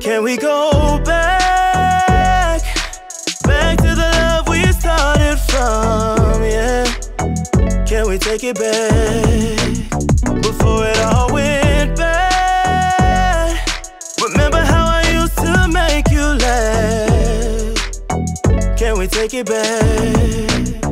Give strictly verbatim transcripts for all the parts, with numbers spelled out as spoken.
Can we go back, back to the love we started from, yeah? Can we take it back, before it all went bad? Remember how I used to make you laugh? Can we take it back?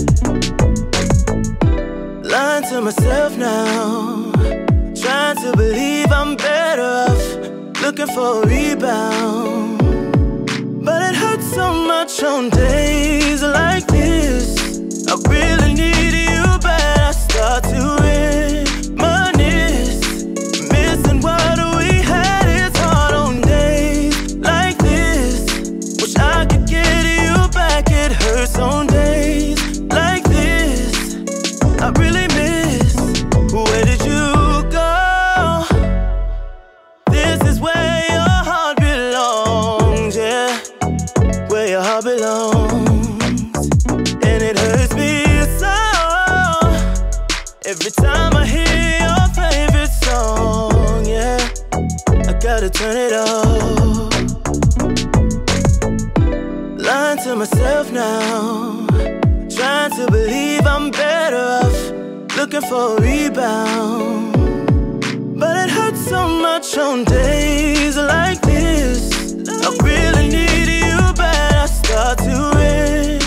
Lying to myself now, trying to believe I'm better off, looking for a rebound. But it hurts so much on days like this. I really need you bad. I start to reminisce, missing what we had. It's hard on days like this. Wish I could get you back. It hurts on days like this. I really miss. Where did you go? This is where your heart belongs, yeah. Where your heart belongs. And it hurts me so every time I hear your favorite song, yeah. I gotta turn it off. Lying to myself now, trying to believe I'm better off, looking for a rebound. But it hurts so much on days like this. I really need you bad. I start to reminisce,